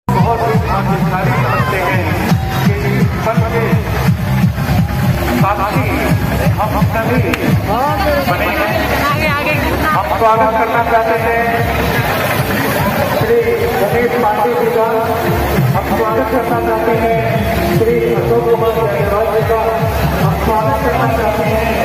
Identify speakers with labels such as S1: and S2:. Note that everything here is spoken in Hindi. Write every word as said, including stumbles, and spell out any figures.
S1: बहुत ही भाग्यशाली समझते हैं कि पल के साथी हम सभी बने हैं। हम स्वागत करना चाहते हैं श्री गणेश पांडे जी का। हम स्वागत करना चाहते हैं श्री अशोक कुमार जायसवाल जी का। हम स्वागत करना चाहते हैं